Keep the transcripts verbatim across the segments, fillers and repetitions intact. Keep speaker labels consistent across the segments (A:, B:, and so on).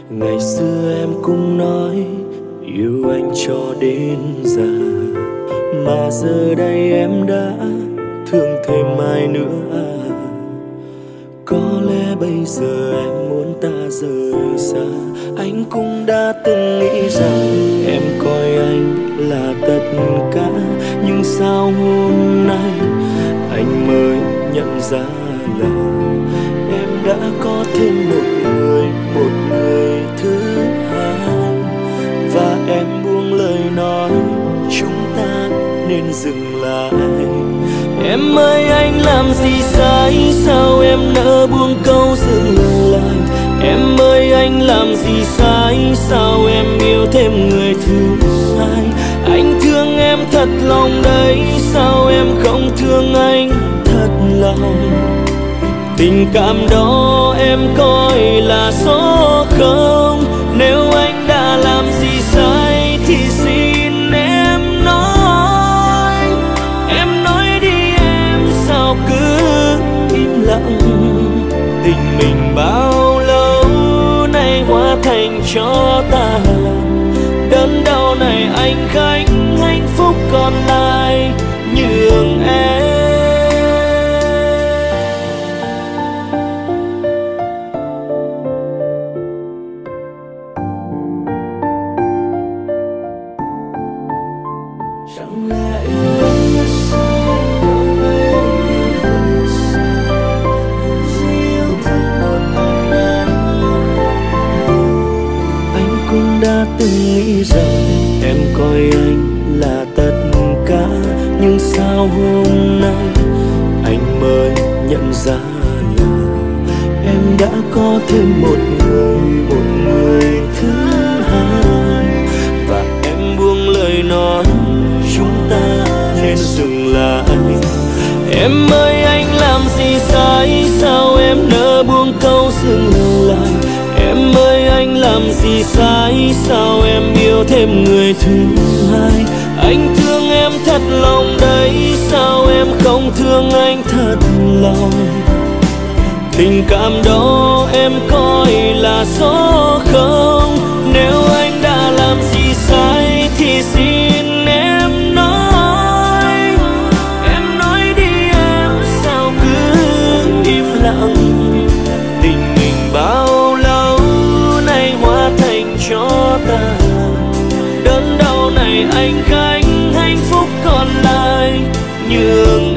A: Ngày xưa em cũng nói yêu anh cho đến già, mà giờ đây em đã thương thêm ai nữa à? Có lẽ bây giờ em muốn ta rời xa. Anh cũng đã từng nghĩ rằng em coi anh là tất cả, nhưng sao hôm nay anh mới nhận ra là em đã có thêm một người, một người thứ hai. Và em buông lời nói chúng ta nên dừng lại. Em ơi anh làm gì sai, sao em nỡ buông câu dừng lại? Em ơi anh làm gì sai, sao em yêu thêm người thứ hai? Anh thương em thật lòng đấy, sao em không thương anh thật lòng? Tình cảm đó em coi là số không. Nếu anh đã làm gì sai thì xin em nói. Em nói đi em, sao cứ im lặng? Tình mình bao lâu nay hóa thành cho tàn. Đớn đau này anh gánh, hạnh phúc còn lại nhường em. Từng nghĩ rằng em coi anh là tất cả, nhưng sao hôm nay anh mới nhận ra là em đã có thêm một người, một người thứ hai. Và em buông lời nói chúng ta nên dừng lại. Em ơi anh làm gì sai, sao em nỡ buông câu dừng lại? Em ơi anh làm gì sai, sao em yêu thêm người thứ hai? Anh thương em thật lòng đấy, sao em không thương anh thật lòng? Tình cảm đó em coi là số không. Nếu anh đã làm gì sai thì xin em nói. Em nói đi em, sao cứ im lặng? Tình mình bao lâu nay hóa thành cho tàn. Đớn đau này anh gánh, hạnh phúc còn lại nhường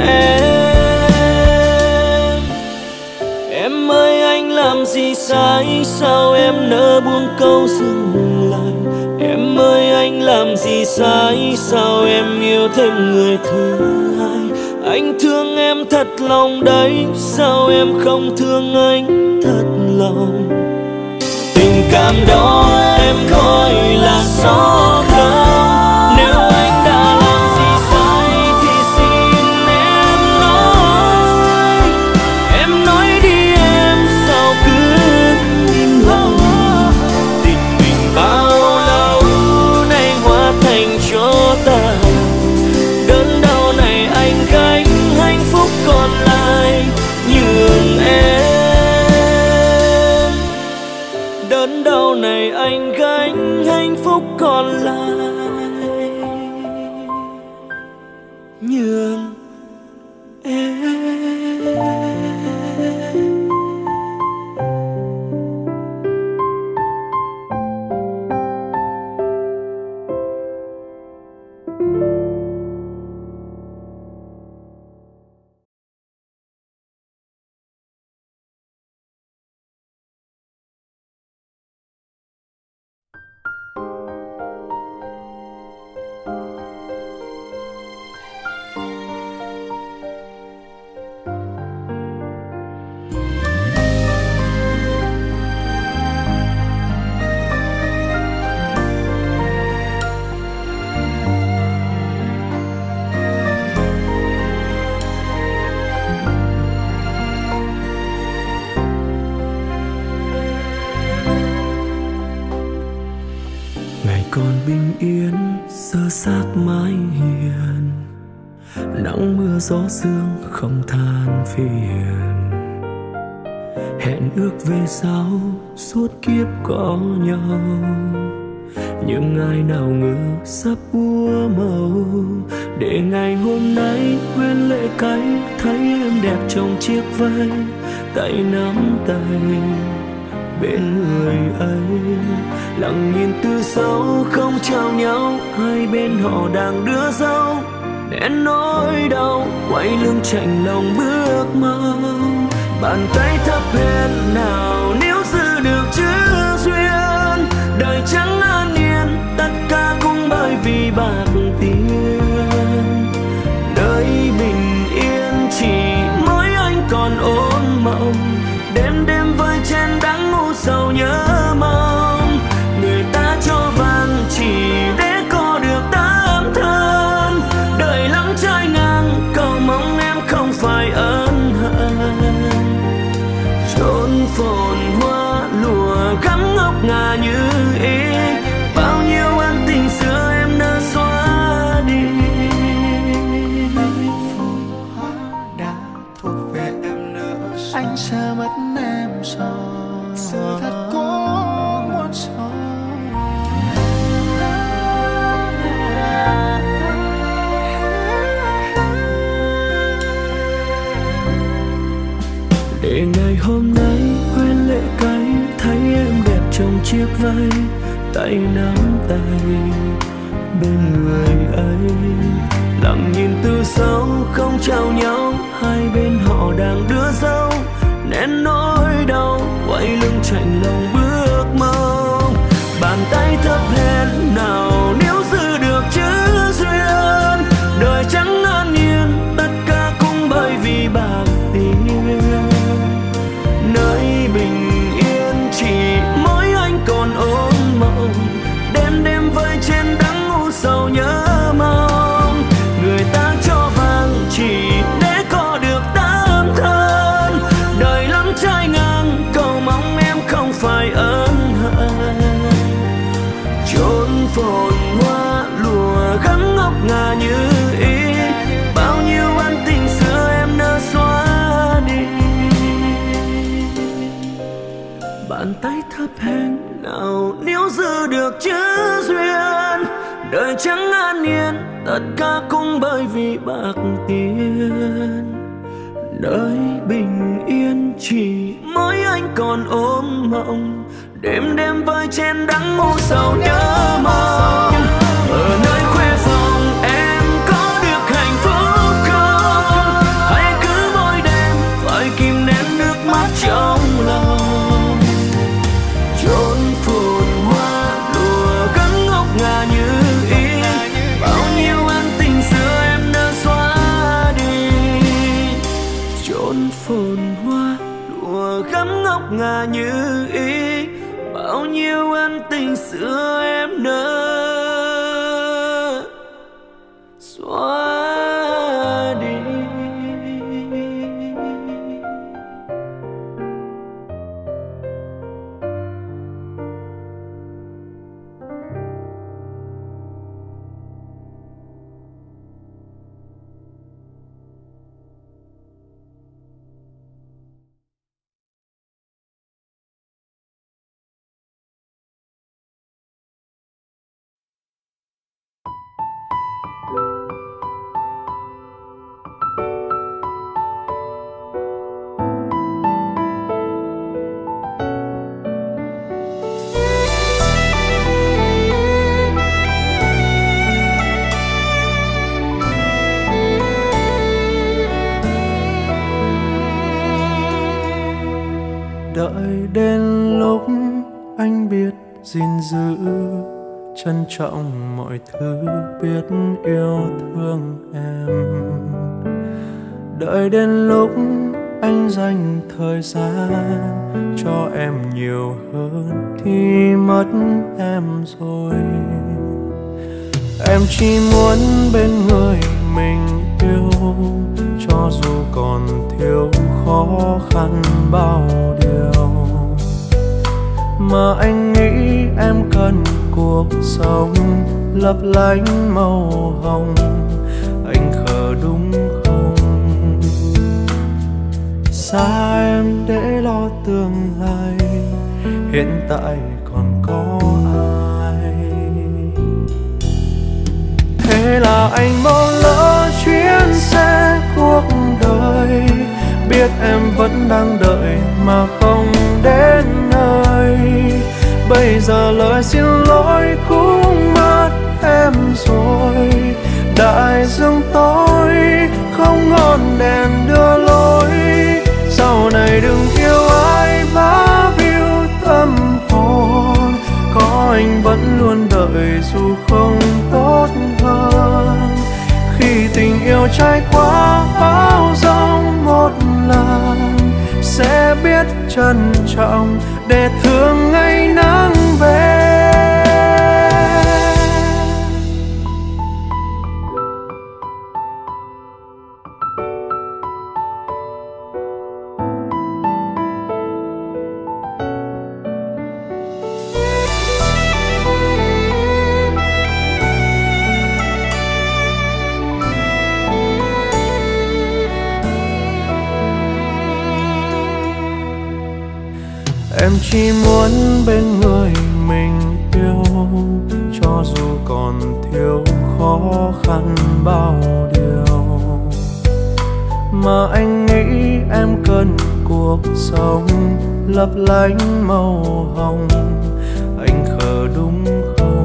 A: em. Em ơi anh làm gì sai, sao em nỡ buông câu dừng lại? Em ơi anh làm gì sai, sao em yêu thêm người thứ hai? Anh thương em thật lòng đấy, sao em không thương anh thật lòng? Tình cảm đó em coi là số không. Nếu anh đã làm gì sai thì xin em nói. Em nói đi em, sao cứ im lặng? Tình mình bao lâu nay hóa thành cho tàn. Đớn đau này anh gánh, hạnh phúc còn lại nhường em. Đớn đau này anh gánh, hạnh phúc còn lại nhường em. Còn bình yên sơ sát mái hiền, nắng mưa gió sương không than phiền. hẹn ước về sau suốt kiếp có nhau. Nhưng ai nào ngờ sắp úa màu, để ngày hôm nay quên lệ cay thấy em đẹp trong chiếc váy, tay nắm tay bên người ấy. Lặng nhìn từ sau không chào nhau, hai bên họ đang đưa dâu, nén nỗi đau quay lưng chạnh lòng bước mau. Bàn tay thấp hèn nào nếu giữ được chữ duyên, đời chẳng an yên tất cả cũng bởi vì bạc tiền. Nơi bình yên chỉ mỗi anh còn ôm mộng, đêm đêm vơi trên đắng ngủ sầu nhớ mong. Người ta cho vàng chỉ để có được tấm thân, đời lắm trái ngang cầu mong em không phải ân hận. Chốn phồn hoa lụa gắm ngọc ngà như ý, bao nhiêu ân tình xưa em đã xóa đi.
B: Phồn hoa đã thuộc về em nữa, anh sẽ mất em rồi, sự thật có muốn rồi.
A: Để ngày hôm nay quên lệ cay thấy em đẹp trong chiếc váy, tay nắm tay bên người ấy. Lặng nhìn từ sau không chào nhau, hai bên họ đang đưa dâu, nén nỗi đau quay lưng chạnh lòng bước mau. Bàn tay thấp hèn nào nếu giữ được chữ duyên, đời chẳng an yên tất cả cũng bởi vì bạc tiền. Nơi bình yên chỉ mỗi anh còn ôm mộng, đêm đêm vơi trên đắng ngủ sầu nhớ mong. Người ta cho vàng chỉ để có được tấm thân, đời lắm trái ngang cầu mong em không phải ân hận. Chốn phồn hoa lụa gắn ngọc ngà như ý, bao nhiêu ân tình xưa em đã xóa đi. Bàn tay thấp hèn nào nếu giữ được chữ duyên, đời chẳng an yên tất cả cũng bởi vì bạc tiền. Nơi bình yên chỉ mỗi anh còn ôm mộng, đêm đêm vơi trên đắng ngủ sầu nhớ mong. Ở nơi khuê phòng em có được hạnh phúc không, hay cứ mỗi đêm phải kìm nén nước mắt trong lòng. Chốn phồn hoa lụa gắn ngọc ngà như ý, bao nhiêu ân tình xưa em đã xóa đi. Chốn phồn hoa lụa gắn ngọc ngà như ý, bao nhiêu ân tình xưa em đã xóa đi.
B: Đợi đến lúc anh biết gìn giữ, trân trọng mọi thứ, biết yêu thương em. Đợi đến lúc anh dành thời gian cho em nhiều hơn thì mất em rồi. Em chỉ muốn bên người mình yêu, cho dù còn thiếu khó khăn bao điều. Mà anh nghĩ em cần cuộc sống lấp lánh màu hồng. Anh khờ đúng không? xa em để lo tương lai, hiện tại còn có ai. Thế là anh bỏ lỡ chuyến xe cuộc đời, biết em vẫn đang đợi mà không đến nơi. Bây giờ lời xin lỗi cũng mất em rồi, đại dương tối không ngọn đèn đưa lối. Sau này đừng yêu ai bá víu tâm hồn, có anh vẫn luôn đợi dù không tốt hơn. Khi tình yêu trải qua bão giông một lần, sẽ biết trân trọng để thương ngày nắng về. Em chỉ muốn bên người mình yêu, cho dù còn thiếu khó khăn bao điều. Mà anh nghĩ em cần cuộc sống lấp lánh màu hồng, anh khờ đúng không?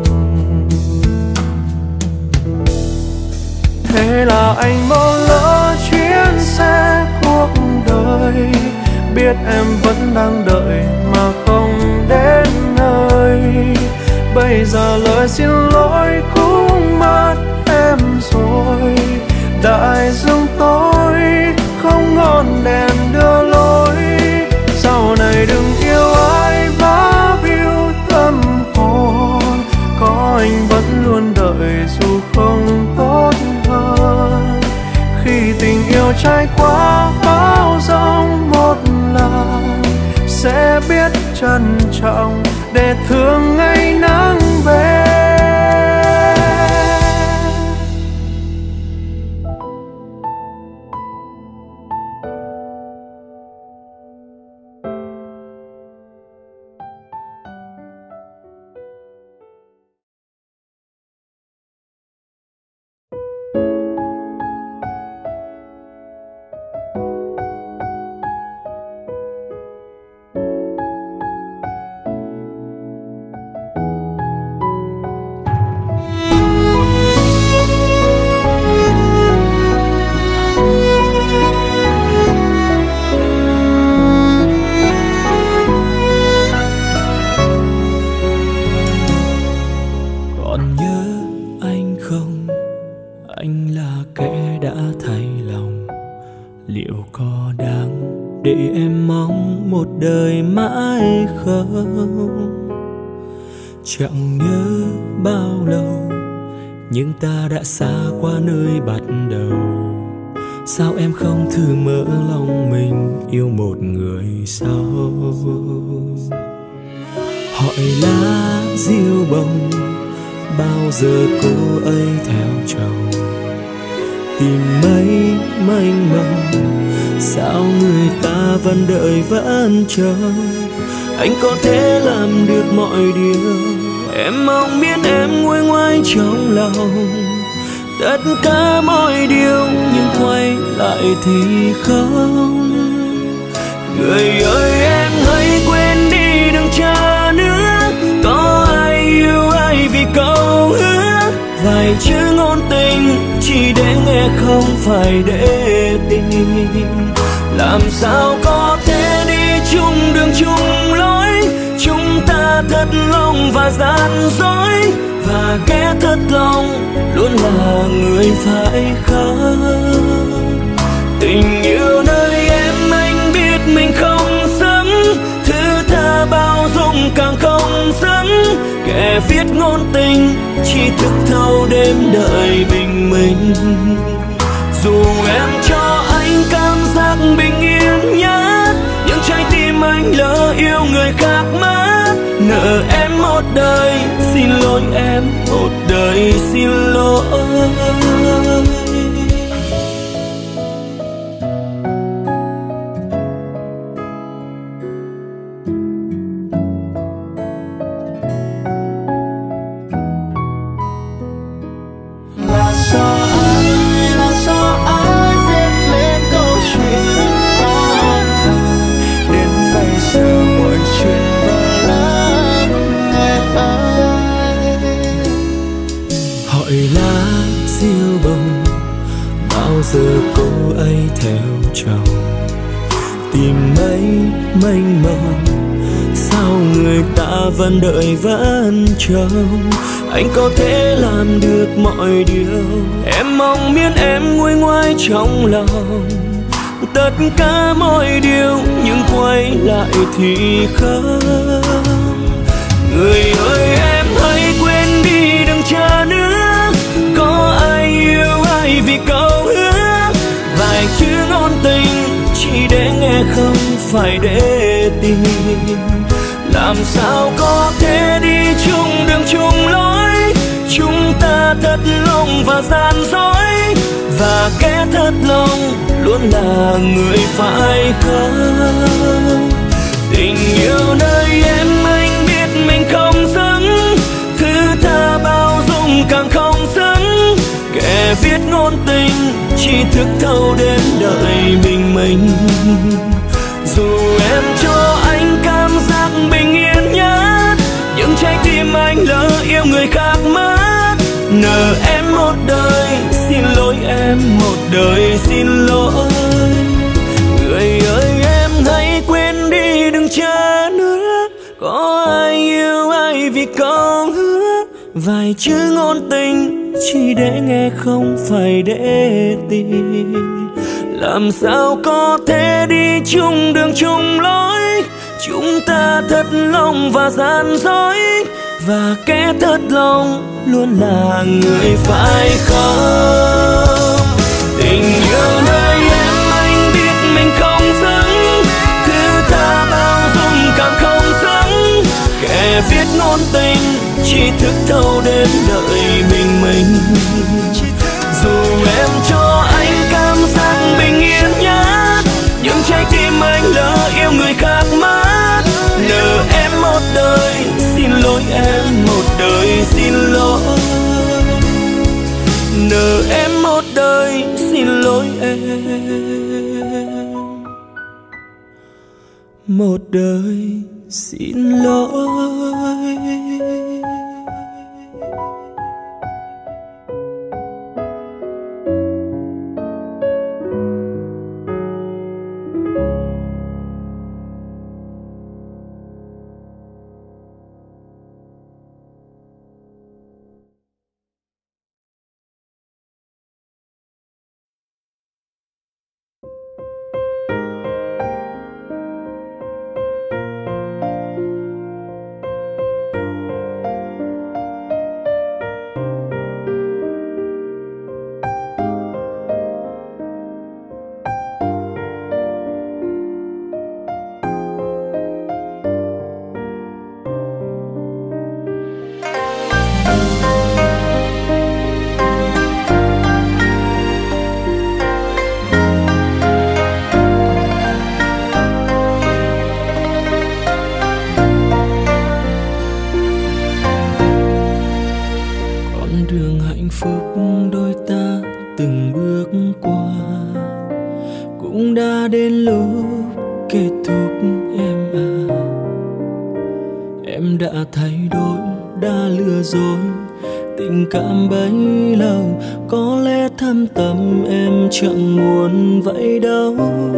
B: Thế là anh bỏ lỡ chuyến xe cuộc đời, biết em vẫn đang đợi mà không đến nơi. Bây giờ lời xin lỗi cũng mất em rồi, đại dương tối không ngọn đèn đưa lối. Sau này đừng yêu ai bá víu tâm hồn, có anh vẫn luôn đợi dù không tốt hơn. Khi tình yêu trải qua bão giông một lần, sẽ biết trân trọng để thương ngày nắng về.
A: Đời mãi không, chẳng nhớ bao lâu nhưng ta đã xa qua nơi bắt đầu. Sao em không thử mở lòng mình yêu một người sau? Hỏi lá diêu bông bao giờ cô ấy theo chồng, tìm mấy mênh mông sao người ta vẫn đợi vẫn chờ. Anh có thể làm được mọi điều, em mong biết em nguôi ngoai trong lòng tất cả mọi điều, nhưng quay lại thì không. Người ơi em hãy quên đi đừng chờ nữa, có ai yêu ai vì câu hứa. Vài chữ ngôn tình chỉ để nghe không phải để tình. Làm sao có thể đi chung đường chung lối, chúng ta thật lòng và gian dối, và kẻ thật lòng luôn là người phải khóc. Tình yêu nơi em anh biết mình không xứng, thứ tha bao dung càng không xứng. Kẻ viết ngôn tình chỉ thức thâu đêm đợi bình minh. Dù em cho anh cảm giác bình yên nhất, nhưng trái tim anh lỡ yêu người khác mất. Nợ em một đời, xin lỗi em một đời xin lỗi. gọi lá diêu bông, bao giờ cô ấy theo chồng tìm mấy mênh mông. Sao người ta vẫn đợi vẫn trông, anh có thể làm được mọi điều. Em mong miễn em nguôi ngoai trong lòng tất cả mọi điều, nhưng quay lại thì không. Người ơi em hãy quên đi đừng chờ nữa, có ai yêu ai vì câu hứa. Vài chữ ngôn tình chỉ để nghe không phải để tìm. Làm sao có thể đi chung đường chung lối, chúng ta thật lòng và gian dối, và kẻ thật lòng luôn là người phải không. Tình yêu nơi em anh biết mình không xứng, thứ tha bao dung càng không xứng. Kẻ viết ngôn tình chỉ thức thâu đến đợi bình minh. Dù em cho anh cảm giác bình yên nhất, nhưng trái tim anh lỡ yêu người khác mất. Nợ em một đời, xin lỗi em một đời xin lỗi. Người ơi em hãy quên đi đừng chờ nữa, có ai yêu ai vì câu hứa. Vài chữ ngôn tình chỉ để nghe không phải để tìm. Làm sao có thể đi chung đường chung lối, chúng ta thật lòng và gian dối, và kẻ thật lòng luôn là người phải không. Tình yêu nơi em anh biết mình không xứng, thứ tha bao dung càng không xứng. Kẻ viết ngôn tình chỉ thức thâu đến đợi bình minh. Dù em cho anh cảm giác bình yên nhất, nhưng trái tim anh lỡ yêu người khác mất. Nợ em một đời, xin lỗi em một đời xin lỗi. Nợ em một đời, xin lỗi em một đời xin lỗi. Cảm bấy lâu có lẽ thâm tâm em chẳng muốn vậy đâu.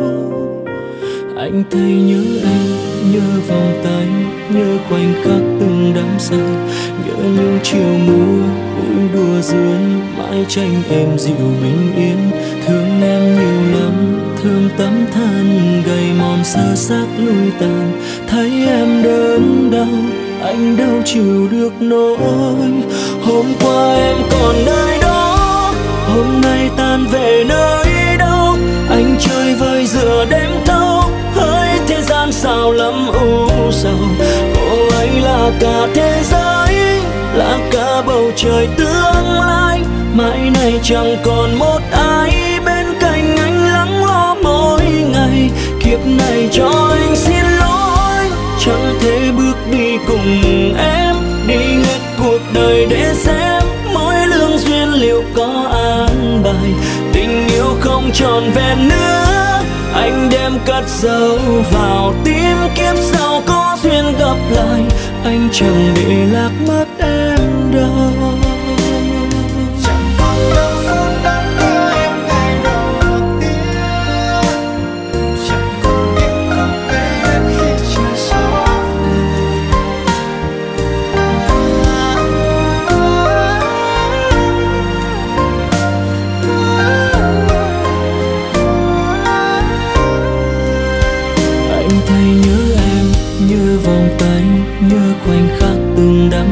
A: Anh thấy nhớ em, nhớ vòng tay, nhớ khoảnh khắc từng đắm say, nhớ những chiều mưa vui đùa dưới mái tranh em dịu bình yên. Thương em nhiều lắm, thương tấm thân gầy mòn sơ xác lui tàn. Thấy em đớn đau, anh đâu chịu được nỗi. Hôm qua em còn nơi đó, hôm nay tan về nơi đâu. Anh chơi vơi giữa đêm thâu, hỡi thế gian sao lắm u sầu. Cô ấy là cả thế giới, là cả bầu trời tương lai. Mãi này chẳng còn một ai bên cạnh anh lắng lo mỗi ngày. Kiếp này cho anh xin lỗi, chẳng thể bước đi cùng em, đi hết cuộc đời để xem mỗi lương duyên liệu có an bài. Tình yêu không tròn vẹn nữa, anh đem cất giấu vào tim. Kiếp sau có duyên gặp lại, anh chẳng để lạc mất em đâu.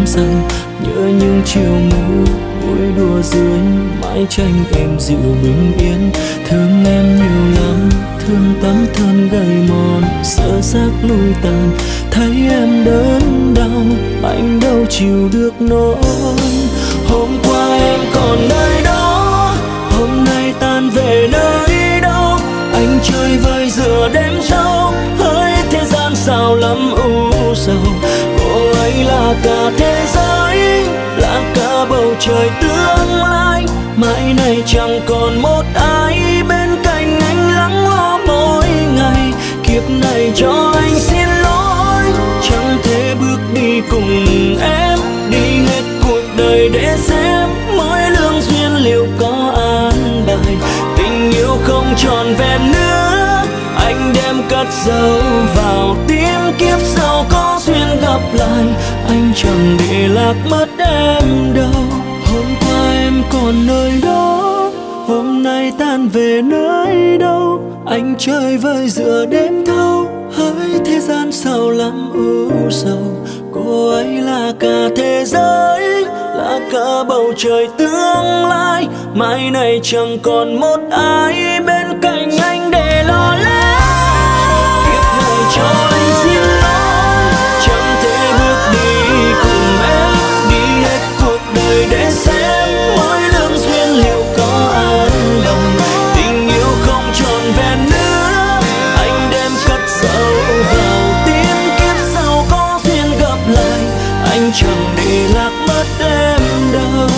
A: say, nhớ những chiều mưa vui đùa dưới mái tranh em dịu bình yên. Thương em nhiều lắm, thương tấm thân gầy mòn, sơ xác lui tàn, thấy em đớn đau, anh đâu chịu được nỗi. Hôm qua em còn nơi đó, hôm nay tan về nơi đâu? Anh chơi vơi giữa đêm sâu, hỡi thế gian sao lắm u sầu. Cô ấy là cả thế giới, là cả bầu trời tương lai. Mãi này chẳng còn một ai bên cạnh anh lắng lo mỗi ngày. Kiếp này cho anh xin lỗi, chẳng thể bước đi cùng em, đi hết cuộc đời để xem mỗi lương duyên liệu có an bài. Tình yêu không tròn vẹn nữa, anh đem cất giấu vào tim. Kiếp sau có duyên gặp lại, anh chẳng để lạc mất em đâu. Hôm qua em còn nơi đó, hôm nay tan về nơi đâu? Anh chơi vơi giữa đêm thâu, hỡi thế gian sao lắm u sầu. Cô ấy là cả thế giới, là cả bầu trời tương lai. Mai này chẳng còn một ai bên cạnh anh để lo lắng. Kiếp này cho anh xin lỗi, chẳng thể bước đi cùng em, đi hết cuộc đời để xem mỗi lương duyên liệu có an lòng. Tình yêu không tròn vẹn nữa, anh đem cất giấu vào tim. Kiếp sau có duyên gặp lại, anh chẳng để lạc mất em đâu.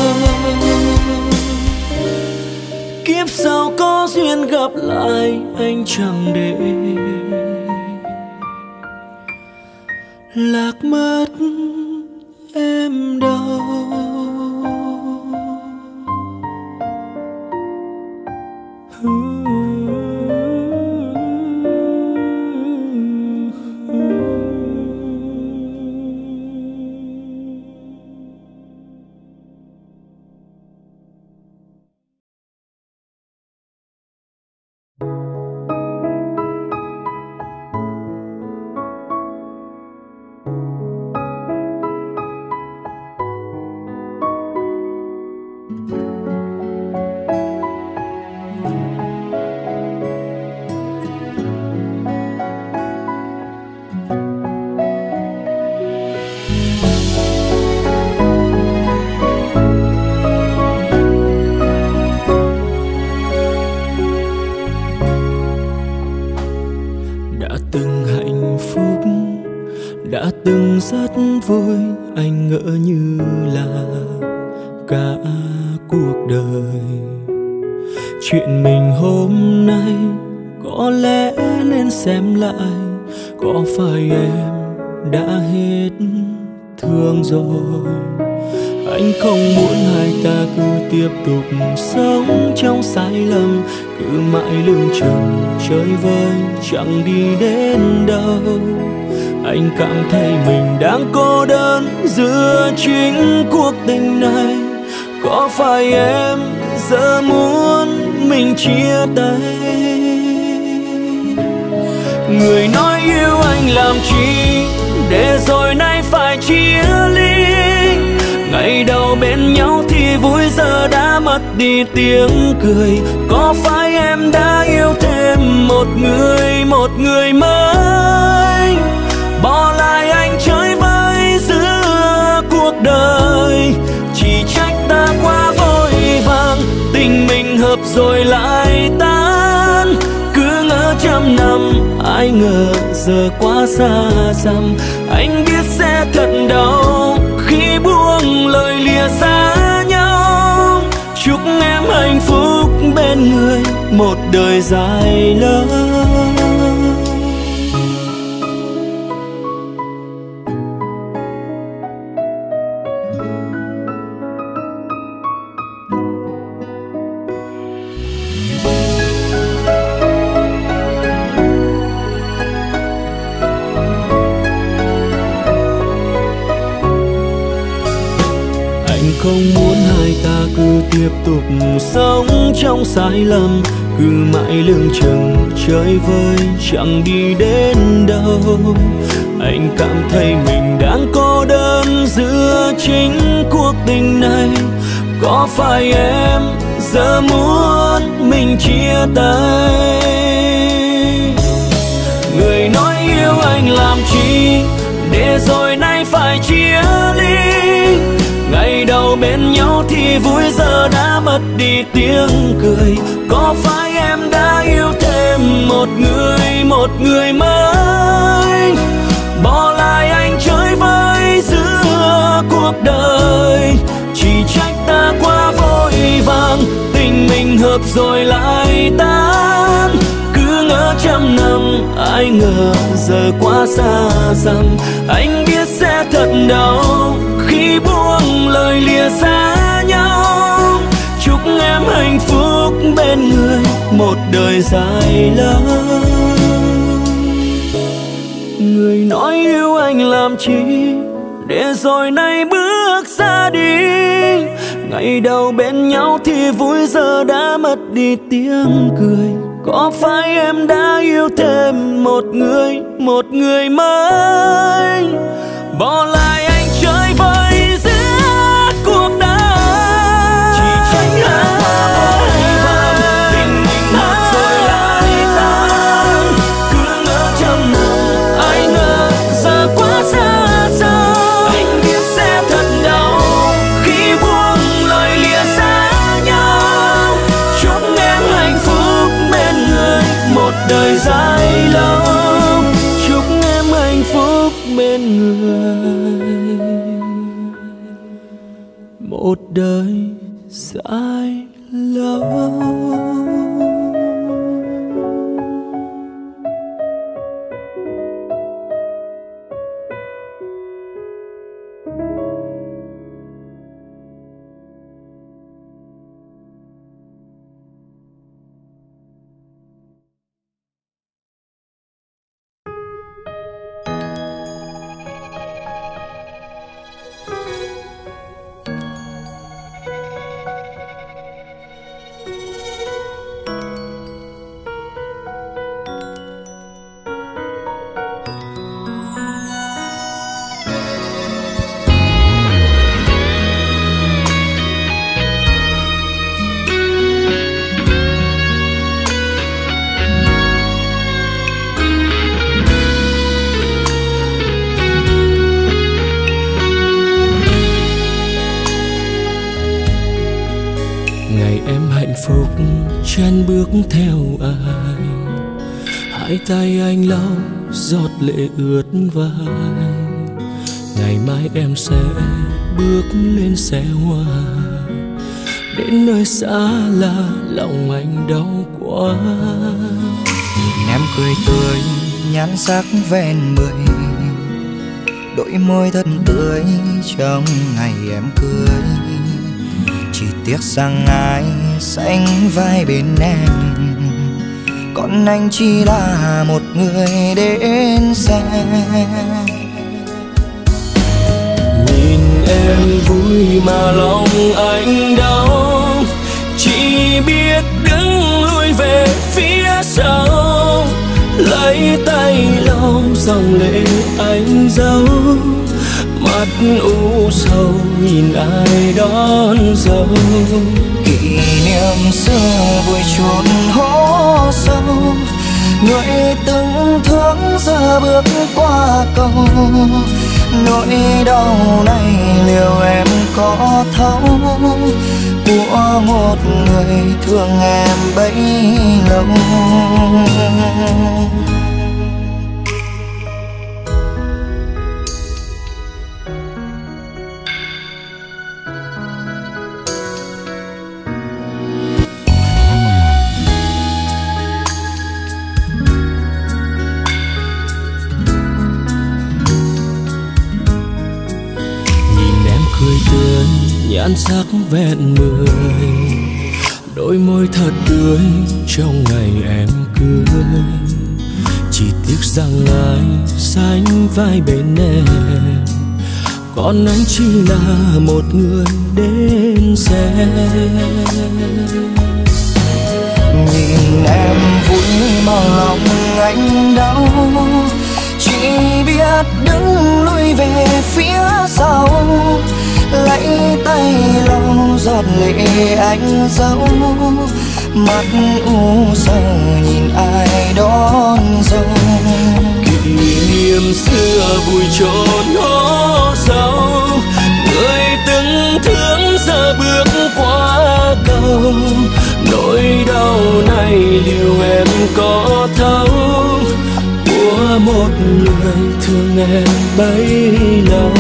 A: Kiếp sau có duyên gặp lại, anh chẳng để lạc mất em đâu. Rất vui, anh ngỡ như là cả cuộc đời. Chuyện mình hôm nay có lẽ nên xem lại, có phải em đã hết thương rồi. Anh không muốn hai ta cứ tiếp tục sống trong sai lầm, cứ mãi lưng chừng chơi vơi chẳng đi đến đâu. Anh cảm thấy mình đang cô đơn giữa chính cuộc tình này. Có phải em giờ muốn mình chia tay? Người nói yêu anh làm chi, để rồi nay phải chia ly. Ngày đầu bên nhau thì vui, giờ đã mất đi tiếng cười. Có phải em đã yêu thêm một người, một người mới, bỏ lại anh chơi vơi giữa cuộc đời? Chỉ trách ta quá vội vàng, tình mình hợp rồi lại tan. Cứ ngỡ trăm năm, ai ngờ giờ quá xa xăm. Anh biết sẽ thật đau khi buông lời lìa xa nhau. Chúc em hạnh phúc bên người một đời dài lâu. Không muốn hai ta cứ tiếp tục sống trong sai lầm, cứ mãi lưng chừng chơi vơi chẳng đi đến đâu. Anh cảm thấy mình đang cô đơn giữa chính cuộc tình này. Có phải em giờ muốn mình chia tay? Người nói yêu anh làm chi để rồi nay phải chia ly. Ngày đầu bên nhau thì vui, giờ đã mất đi tiếng cười. Có phải em đã yêu thêm một người, một người mới, bỏ lại anh chơi vơi giữa cuộc đời? Chỉ trách ta quá vội vàng, tình mình hợp rồi lại tan. Cứ ngỡ trăm năm, ai ngờ giờ quá xa xăm. Anh biết sẽ thật đau khi buông lời lìa xa nhau. Chúc em hạnh phúc bên người một đời dài lâu. Người nói yêu anh làm chi để rồi nay bước ra đi. Ngày đầu bên nhau thì vui, giờ đã mất đi tiếng cười. Có phải em đã yêu thêm một người, một người mới, bỏ lại anh chơi vơi giữa cuộc đời? Chỉ trách ta quá vội vàng, tình mình mất rồi lại tan. Cứ ngỡ trăm năm, ai ngờ giờ quá xa xăm. Anh biết sẽ thật đau khi buông lời lìa xa nhau. Chúc em hạnh phúc bên người một đời dài lâu. Chúc em hạnh phúc bên người một đời dài lâu. Chen bước theo ai, hai tay anh lau giọt lệ ướt vai. Ngày mai em sẽ bước lên xe hoa, đến nơi xa lạ lòng anh đau quá.
C: Nhìn em cười tươi nhan sắc ven mười, đôi môi thật tươi trong ngày em cưới. Chỉ tiếc rằng ai sánh vai bên em, còn anh chỉ là một người đến xem.
A: Nhìn em vui mà lòng anh đau, chỉ biết đứng lui về phía sau, lấy tay lau dòng lệ anh giấu. Mắt u sầu nhìn ai đón dâu,
C: kỷ niệm xưa vui chốn hố sâu. Người từng thương giờ bước qua cầu, nỗi đau này liệu em có thấu của một người thương em bấy lâu.
A: nhan sắc vẹn mười, đôi môi thật tươi trong ngày em cưới. Chỉ tiếc rằng ai sánh vai bên em, còn anh chỉ là một người đến xem.
C: Nhìn em vui mà lòng anh đau, chỉ biết đứng lui về phía sau, lấy tay lau giọt lệ anh dẫu, mắt u sầu nhìn ai đón dâu.
A: Kỷ niệm xưa vui trốn hố sâu, người từng thương giờ bước qua cầu. Nỗi đau này liệu em có thấu, của một người thương em bấy lâu.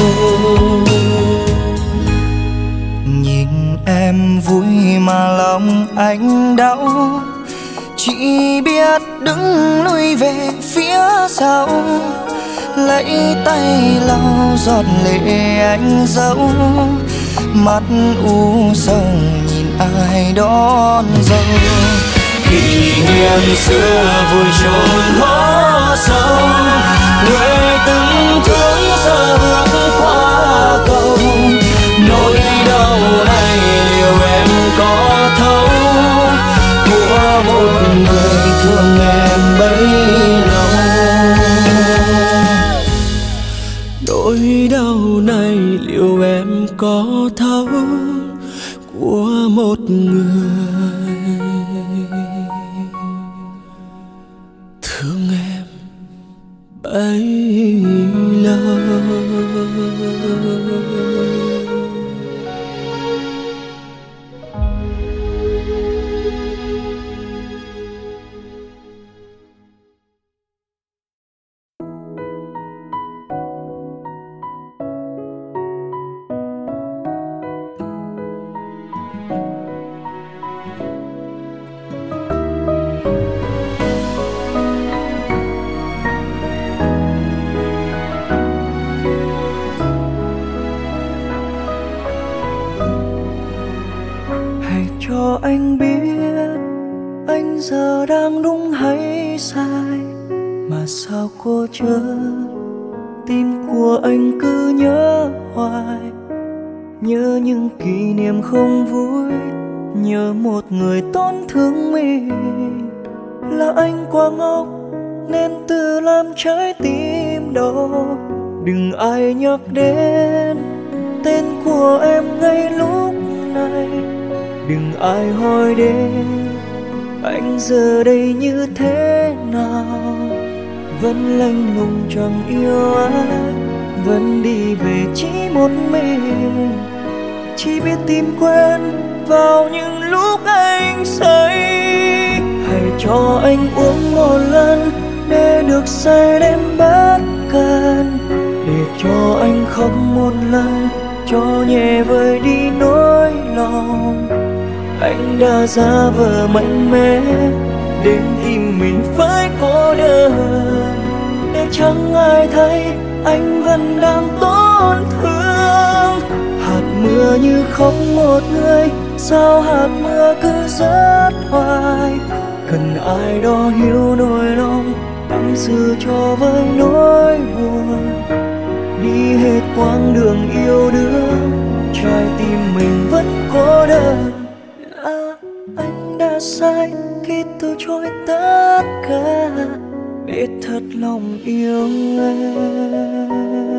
C: Nhìn em vui mà lòng anh đau, chỉ biết đứng lui về phía sau, lấy tay lau giọt lệ anh dẫu, mắt u sầu nhìn ai đón dâu.
A: Kỷ niệm xưa vui trốn hố sâu, người từng thương giờ bước qua cầu. Nỗi đau này liệu em có thấu, của một người thương em bấy lâu. Nỗi đau này liệu em có thấu, của một người thương em bấy lâu.
B: Cho anh biết anh giờ đang đúng hay sai, mà sao cô chớ tim của anh cứ nhớ hoài. Nhớ những kỷ niệm không vui, nhớ một người tổn thương mình. Là anh quá ngốc nên tự làm trái tim đau. Đừng ai nhắc đến tên của em ngay lúc này, đừng ai hỏi đến anh giờ đây như thế nào. Vẫn lạnh lùng chẳng yêu ai, vẫn đi về chỉ một mình. Chỉ biết tìm quên vào những lúc anh say. Hãy cho anh uống một lần để được say đến bất cần, để cho anh khóc một lần cho nhẹ vơi đi nỗi lòng. Anh đã giả vờ mạnh mẽ đến tìm mình phải cô đơn, để chẳng ai thấy anh vẫn đang tổn thương. Hạt mưa như khóc một người, sao hạt mưa cứ rớt hoài. Cần ai đó hiểu nỗi lòng, tâm sự cho với nỗi buồn. Đi hết quãng đường yêu đương, trái tim mình vẫn cô đơn. Là anh đã sai khi từ chối tất cả để thật lòng yêu em.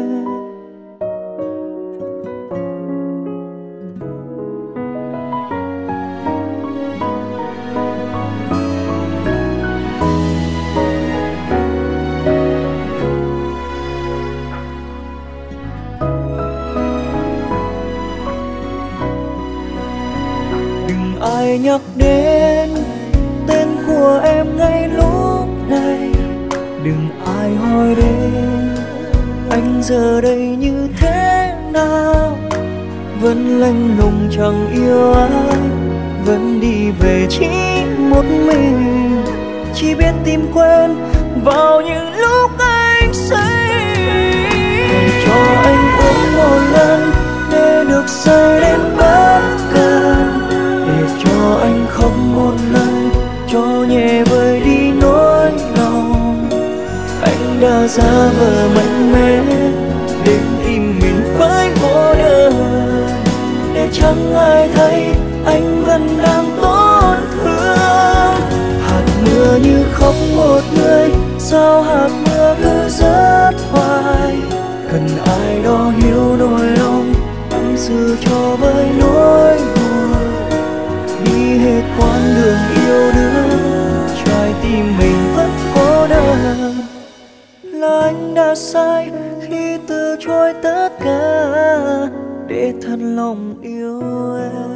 B: Ai nhắc đến tên của em ngay lúc này, đừng ai hỏi đến anh giờ đây như thế nào. Vẫn lạnh lùng chẳng yêu ai, vẫn đi về chỉ một mình. Chỉ biết tìm quên vào những lúc anh say. Hãy cho anh uống một lần để được say đến bất cần, để cho anh khóc một lần cho nhẹ vơi đi nỗi lòng. Anh đã giả vờ mạnh mẽ đến tìm mình phải cô đơn, để chẳng ai thấy anh vẫn đang tổn thương. Hạt mưa như khóc một người, sao hạt mưa cứ rớt hoài. Cần ai đó hiểu nỗi lòng, tâm
A: sự cho với nỗi buồn, đi hết quãng đường yêu đương, trái tim mình vẫn cô đơn. Là anh đã sai khi từ chối tất cả để thật lòng yêu em.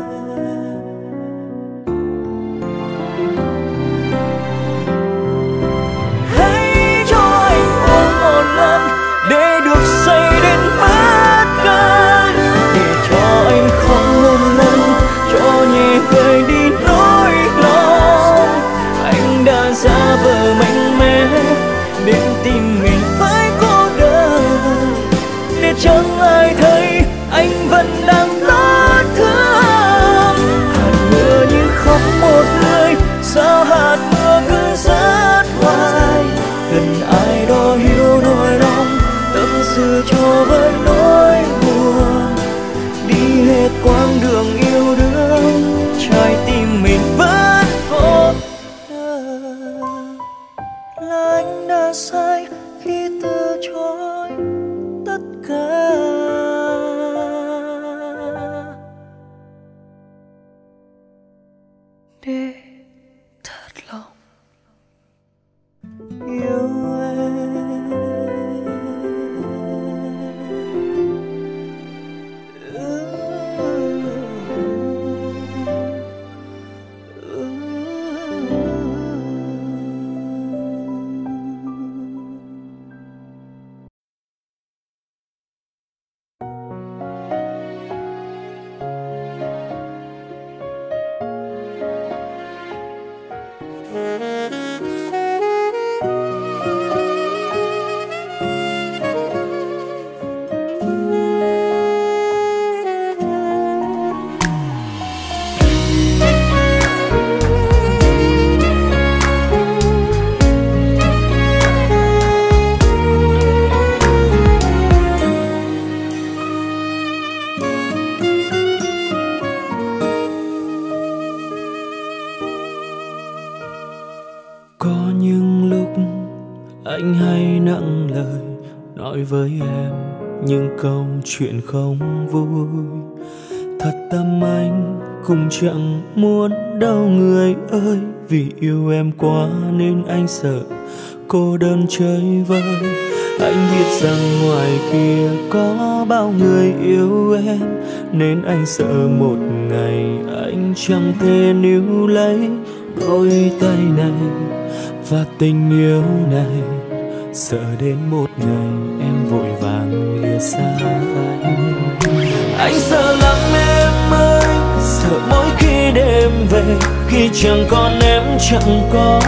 A: Hãy cho anh ôm một lần để được say đến mất cân, để cho anh không một lần cho nhẹ vơi đi nỗi lo. Anh đã giả vờ mạnh mẽ đến tim mình phải cô đơn, để chẳng ai thấy anh vẫn đang lót thương. Hạt mưa như khóc một người, sao hạt mưa cứ rớt hoài. Cần ai đó hiểu nỗi lòng, tâm sự cho với nỗi buồn, đi hết quãng đường yêu đương, trái tim mình vẫn cô đơn. Là anh đã sai khi từ chối tất cả để thật lòng yêu anh hay nặng lời nói với em những câu chuyện không vui. Thật tâm anh cũng chẳng muốn đâu người ơi, vì yêu em quá nên anh sợ cô đơn chơi vơi. Anh biết rằng ngoài kia có bao người yêu em, nên anh sợ một ngày anh chẳng thể níu lấy đôi tay này và tình yêu này. Sợ đến một ngày em vội vàng lìa xa anh. Anh sợ lắm em ơi, sợ mỗi khi đêm về, khi chẳng còn em chẳng có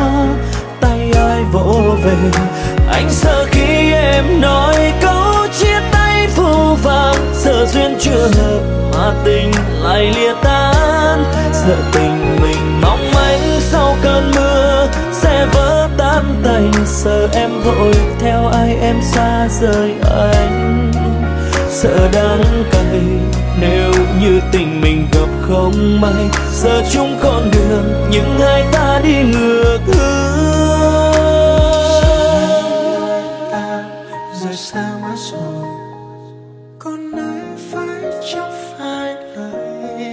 A: tay ai vỗ về. Anh sợ khi em nói câu chia tay phũ phàng, sợ duyên chưa hợp mà tình lại lìa tan. Sợ tình mình mong manh sau cơn mưa sẽ vỡ tan tành, sợ em vội theo ai em xa rời anh. Sợ đắng cay nếu như tình mình gặp không may, giờ chung con đường nhưng hai ta đi ngược hướng.
B: Ta rời xa mất rồi, còn ai phải chẳng phải lời.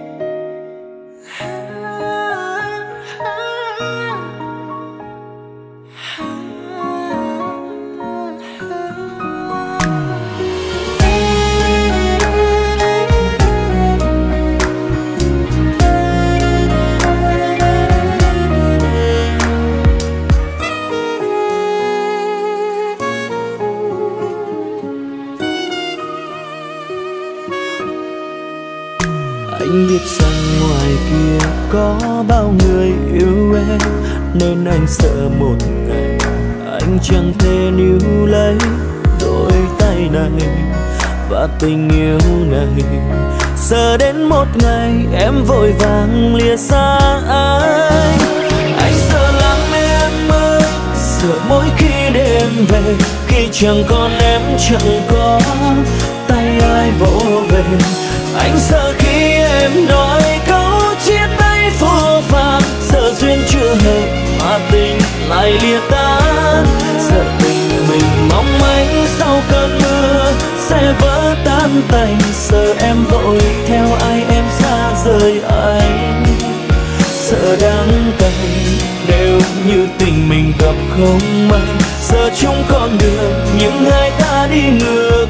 A: Anh biết rằng ngoài kia có bao người yêu em, nên anh sợ một ngày anh chẳng thể níu lấy đôi tay này và tình yêu này. Sợ đến một ngày em vội vàng lìa xa anh. Anh sợ lắm em ơi, sợ mỗi khi đêm về, khi chẳng còn em chẳng có tay ai vỗ về. Anh sợ khi em nói câu chia tay phũ phàng, sợ duyên chưa hợp mà tình lại lìa tan. Sợ tình mình mong manh sau cơn mưa sẽ vỡ tan tanh. Sợ em vội theo ai em xa rời anh, sợ đắng cay nếu như tình mình gặp không may. Giờ chung con đường nhưng hai ta đi ngược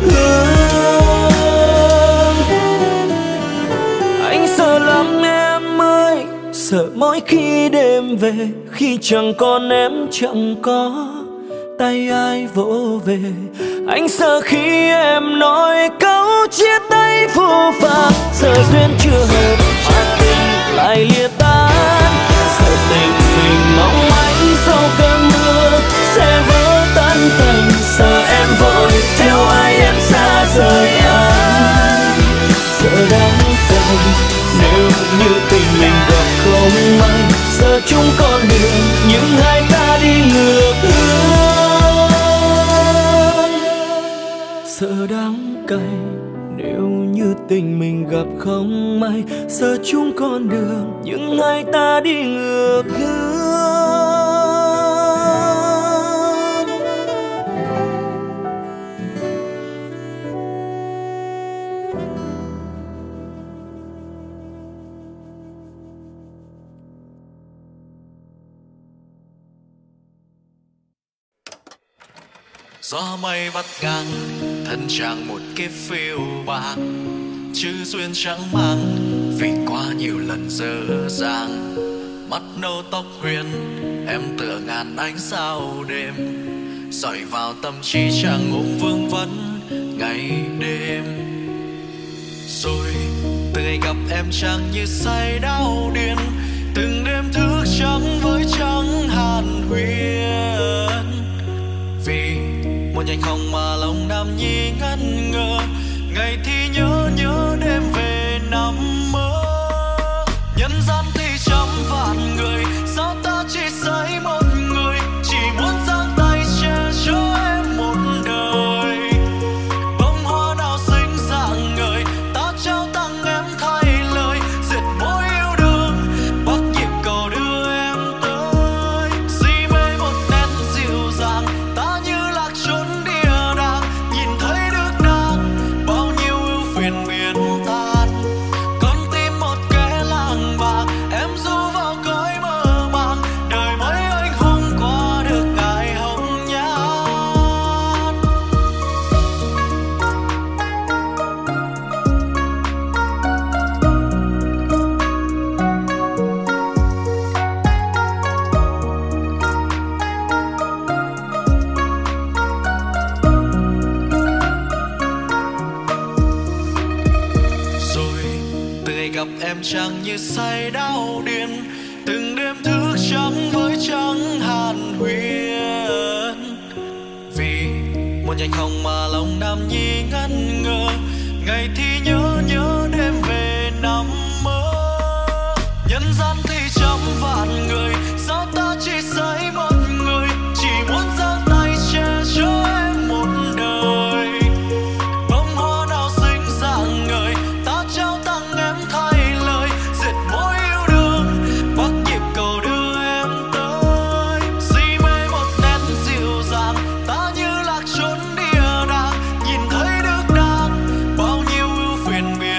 A: hướng. Anh sợ lắm em ơi, sợ mỗi khi đêm về, khi chẳng còn em chẳng có tay ai vỗ về. Anh sợ khi em nói câu chia tay vô vàn, sợ duyên chưa hợp mà tình lại lìa tan. Sợ tình mình mong manh sau cơn mưa sẽ vỡ tan tành. Sợ em vội theo ai em xa rời anh, sợ đắng cay nếu như tình mình gặp không may. Giờ chung con đường nhưng hai ta đi ngược hướng. Sợ đắng cay nếu như tình mình gặp không may. Giờ chung con đường nhưng hai ta đi ngược hướng.
D: Gió mây vắt ngang thân chàng một kiếp phiêu bạc, chữ duyên chẳng mang vì quá nhiều lần dở dang. Mắt nâu tóc huyền em tựa ngàn ánh sao đêm, dọi vào tâm trí chàng ôm vương vấn ngày đêm. Rồi từ ngày gặp em chàng như say đau điên, từng đêm thức trắng với trắng hàn huyền. Vì một nhành hồng mà lòng nam nhi ngẩn ngơ, ngày thì nhớ nhớ đêm về nằm mơ. Nhân gian thì trăm vạn người, sao ta chỉ thấy một người, chỉ muốn giang tay che cho em một đời. Bông hoa nào xinh dạng ngời, ta trao tặng em thay lời, dệt mối yêu đương bắt nhịp cầu đưa em tới. Si mê một nét dịu dàng, ta như lạc trốn địa đàng, nhìn thấy được nàng bao nhiêu ưu phiền miên tan. Con tim một kẻ làng bạc, em du vào cõi mơ màng, đời mấy anh hùng qua được ngày hồng nhan. Rồi từ ngày gặp em chẳng như say đau điên, từng đêm thức trắng với trắng hàn huyền. Vì một nhành hồng mà lòng nam nhi ngẩn ngơ, ngày thì nhớ nhớ đêm về nằm mơ. Nhân gian thì trăm vạn người, sao ta chỉ thấy một người, chỉ muốn giang tay che cho em một đời. Bông hoa nào xinh dạng ngời, ta trao tặng em thay lời, dệt mối yêu đương bắt nhịp cầu đưa em tới. Si mê một nét dịu dàng, ta như lạc trốn địa đàng, nhìn thấy được nàng bao nhiêu ưu phiền miên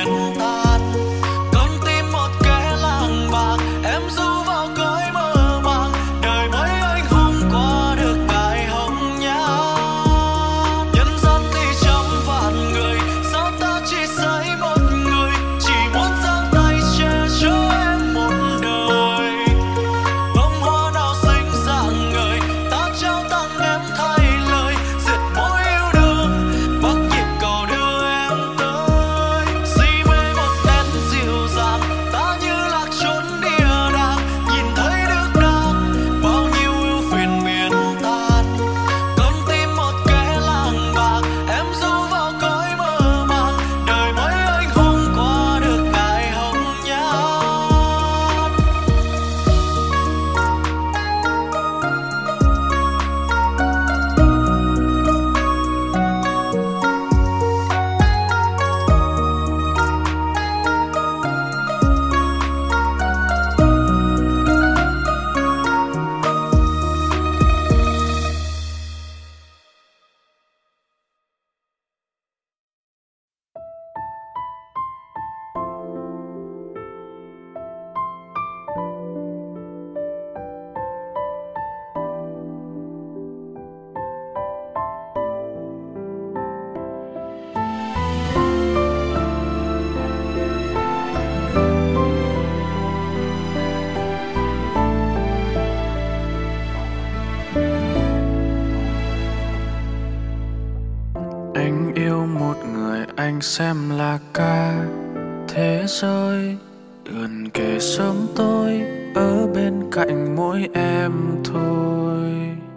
B: xem là cả thế giới, gần kề sớm tối ở bên cạnh mỗi em thôi.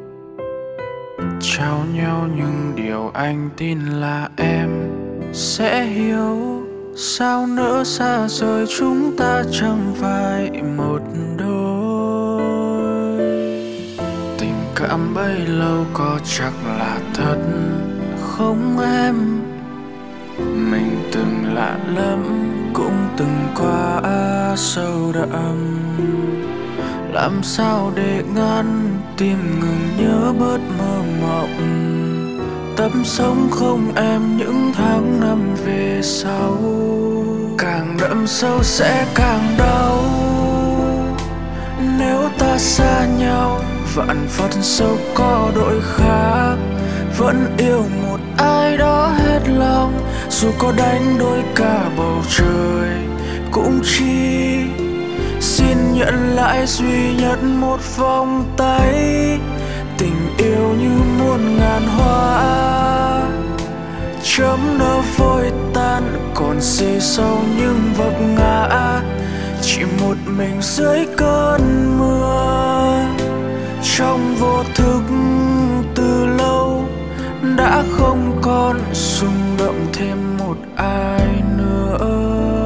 B: Trao nhau những điều anh tin là em sẽ hiểu. Sao nỡ xa rời chúng ta chẳng phải một đôi. Tình cảm bấy lâu có chắc là thật không em? Mình từng lạ lắm, cũng từng qua sâu đậm. Làm sao để ngăn tim ngừng nhớ bớt mơ mộng. Tập sống không em những tháng năm về sau. Càng đậm sâu sẽ càng đau. Nếu ta xa nhau, vạn phật sâu có đội khác. Vẫn yêu một ai đó hết lòng. Dù có đánh đôi cả bầu trời cũng chỉ xin nhận lại duy nhất một vòng tay. Tình yêu như muôn ngàn hoa, chớm nở vội tan, còn xê sâu những vấp ngã. Chỉ một mình dưới cơn mưa, trong vô thức từ lâu đã không còn rung động thêm một ai nữa.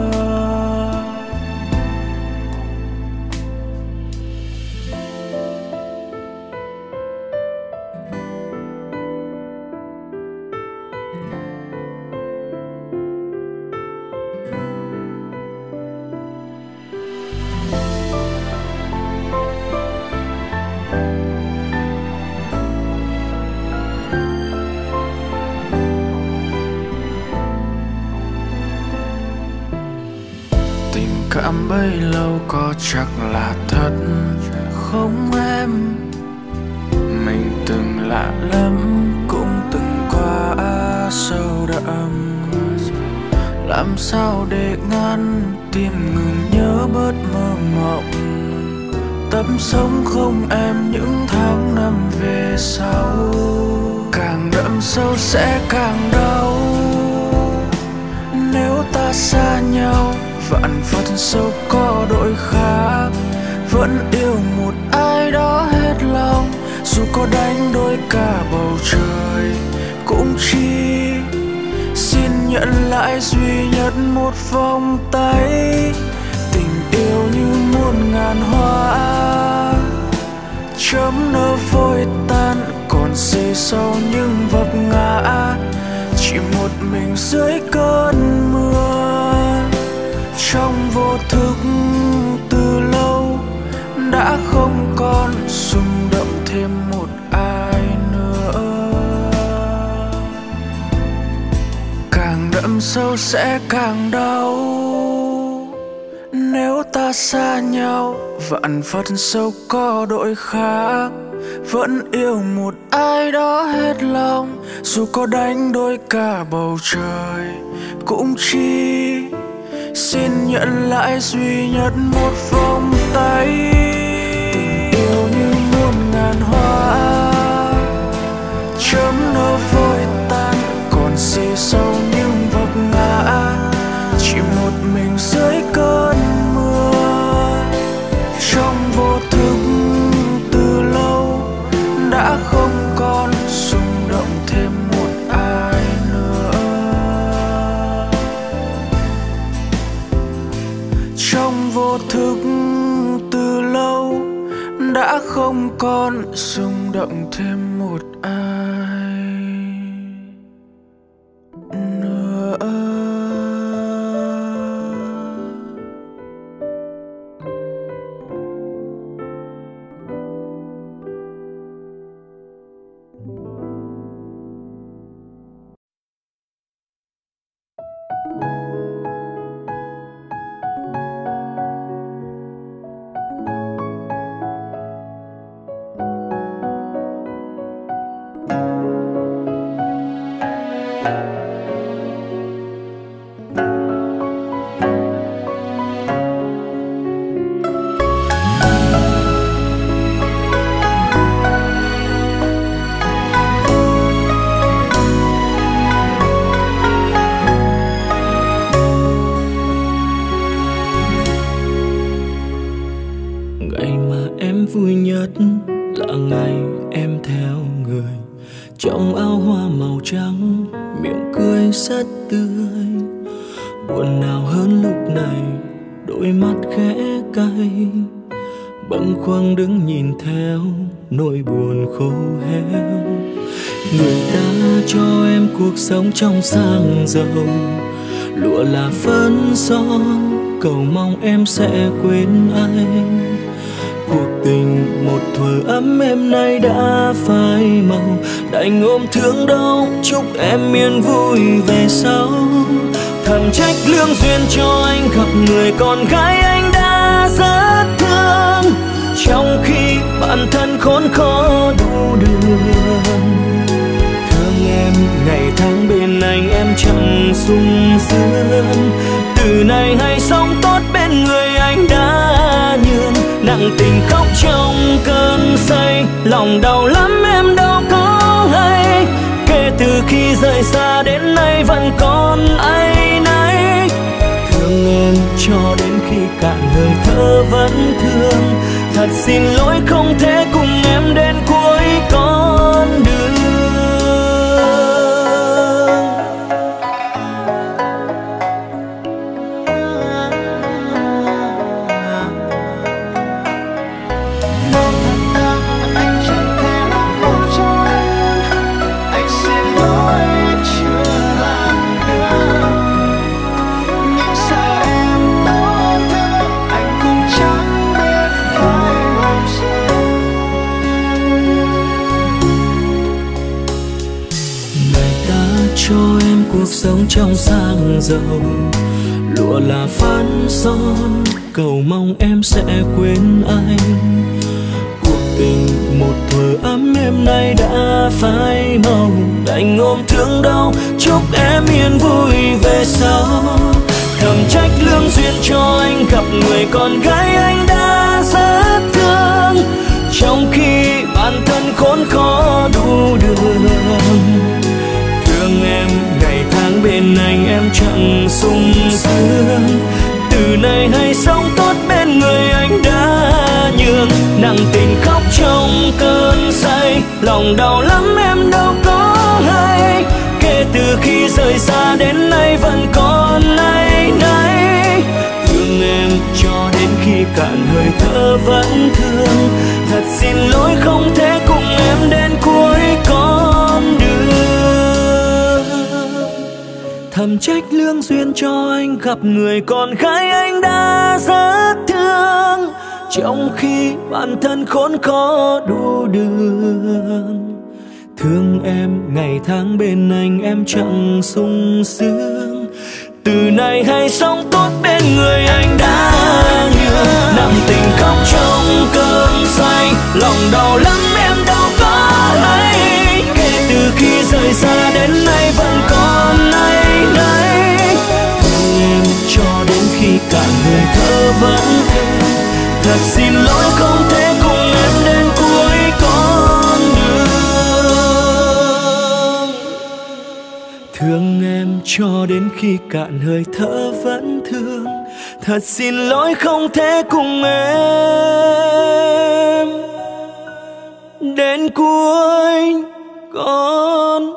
B: Cảm bấy lâu có chắc là thật không em? Mình từng lạ lắm, cũng từng qua sâu đậm. Làm sao để ngăn tim ngừng nhớ bớt mơ mộng. Tập sống không em những tháng năm về sau. Càng đậm sâu sẽ càng đau. Nếu ta xa nhau, vạn phật sâu có đội khác. Vẫn yêu một ai đó hết lòng. Dù có đánh đôi cả bầu trời cũng chỉ xin nhận lại duy nhất một vòng tay. Tình yêu như muôn ngàn hoa, chớm nở vội tan, còn xê sâu những vấp ngã. Chỉ một mình dưới cơn mưa, trong vô thức từ lâu đã không còn rung động thêm một ai nữa. Càng đậm sâu sẽ càng đau. Nếu ta xa nhau, vạn phật sâu có đội khác. Vẫn yêu một ai đó hết lòng. Dù có đánh đôi cả bầu trời cũng chỉ xin nhận lại duy nhất một vòng tay. Tình yêu như muôn ngàn hoa, chớm nở vội tan, còn xê sâu những vấp ngã. Chỉ một mình dưới cơn mưa, trong vô thức từ lâu đã không còn rung động thêm một ai nữa. Trong vô thức từ lâu đã không còn rung động thêm một ai nữa.
A: Thank you. nhất là ngày em theo người, trong áo hoa màu trắng, miệng cười rất tươi. Buồn nào hơn lúc này, đôi mắt khẽ cay, bâng khuâng đứng nhìn theo nỗi buồn khô héo. Người ta cho em cuộc sống trong sang giàu, lụa là phấn son, cầu mong em sẽ quên anh. Cuộc tình một thuở ấm êm nay đã phai màu, đành ôm thương đau chúc em yên vui về sau. Thầm trách lương duyên cho anh gặp người con gái anh đã rất thương, trong khi bản thân khốn khó đủ đường. Thương em ngày tháng bên anh em chẳng sung sướng, từ nay hãy sống tốt bên người anh đã nhường. Nặng tình khóc trong cơn say, lòng đau lắm em đâu có hay, kể từ khi rời xa đến nay vẫn còn áy náy. Thương em cho đến khi cạn hơi thở vẫn thương, thật xin lỗi không thể cùng em đến cuối con đường. Cho em cuộc sống trong sang giàu, lụa là phấn son, cầu mong em sẽ quên anh. Cuộc tình một thuở ấm êm nay đã phai màu, đành ôm thương đau chúc em yên vui về sau. Thầm trách lương duyên cho anh gặp người con gái anh đã rất thương, trong khi bản thân khốn khó đủ đường. Thương em ngày tháng bên anh em chẳng sung sướng, từ nay hãy sống tốt bên người anh đã nhường. Nặng tình khóc trong cơn say, lòng đau lắm em đâu có hay, kể từ khi rời xa đến nay vẫn còn áy náy. Thương em cho đến khi cạn hơi thở vẫn thương, thật xin lỗi không thể cùng em đến cuối con đường. Thầm trách lương duyên cho anh gặp người con gái anh đã rất thương, trong khi bản thân khốn khó đủ đường. Thương em ngày tháng bên anh em chẳng sung sướng, từ nay hãy sống tốt bên người anh đã nhường. Nặng tình khóc trong cơn say, lòng đau lắm em đâu có hay, kể từ khi rời xa đến nay vẫn còn áy náy. Thương em cho đến khi cạn hơi thở vẫn thương, thật xin lỗi không thể cùng em đến cuối con đường. Thương em cho đến khi cạn hơi thở vẫn thương, thật xin lỗi không thể cùng em đến cuối con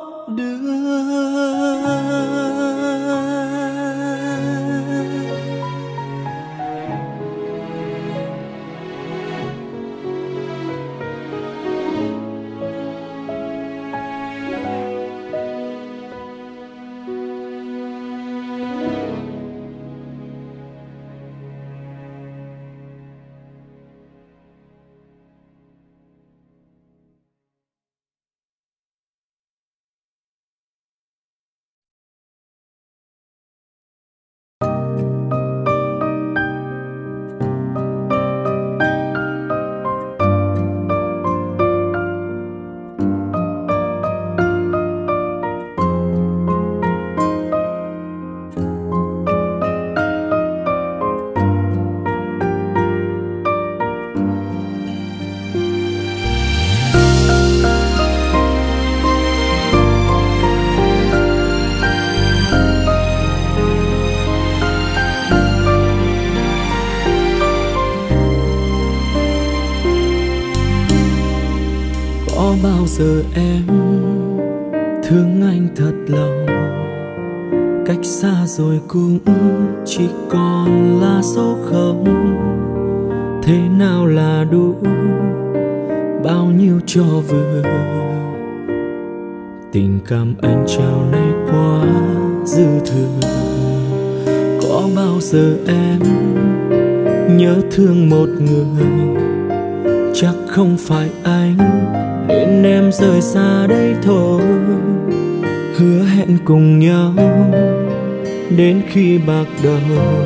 A: Có bao giờ em thương anh thật lòng, cách xa rồi cũng chỉ còn là số không. Thế nào là đủ, bao nhiêu cho vừa. Tình cảm anh trao này quá dư thừa. Có bao giờ em nhớ thương một người, chắc không phải anh nên em rời xa đây thôi. Hứa hẹn cùng nhau đến khi bạc đầu,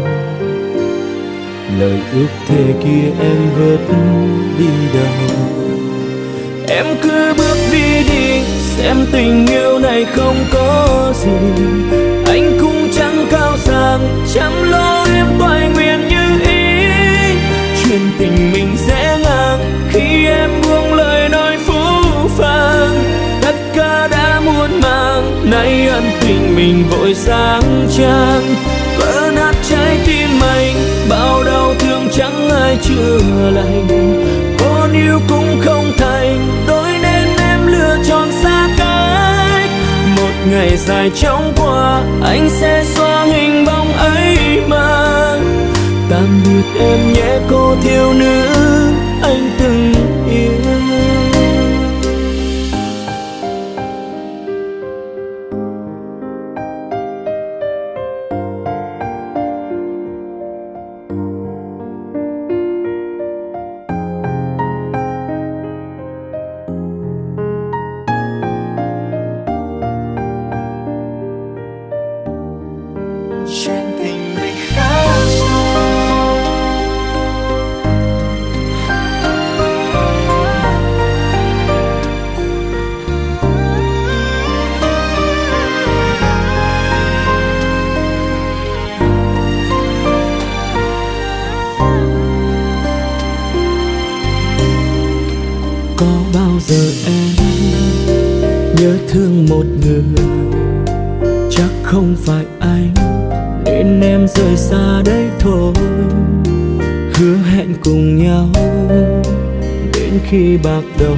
A: lời ước thề kia em vớt đi đâu. Em cứ bước đi đi, xem tình yêu này không có gì. Anh cũng chẳng cao sang, chăm lo em toại nguyện như ý. Chuyện tình mình sẽ ngang khi em buông lời nói phũ phàng. Tất cả đã muộn màng, nay ân tình mình vội sáng trang. Vỡ nát trái tim anh, bao đau thương chẳng ai chữa lành. Con yêu cũng không thành, đôi nên em lựa chọn xa cách. Một ngày dài chóng qua, anh sẽ xóa hình bóng ấy mà. Tạm biệt em nhé cô thiếu nữ anh từng yêu.
C: Chuyện tình mình khá xa.
A: Có bao giờ em nhớ thương một người, chắc không phải anh nên em rời xa đây thôi. Hứa hẹn cùng nhau đến khi bạc đầu,